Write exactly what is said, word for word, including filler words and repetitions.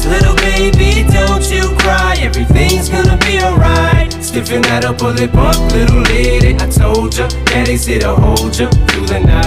Little baby, don't you cry, everything's gonna be alright. Stiffen that up, pull it up, little lady. I told ya, daddy's here to hold ya through the night.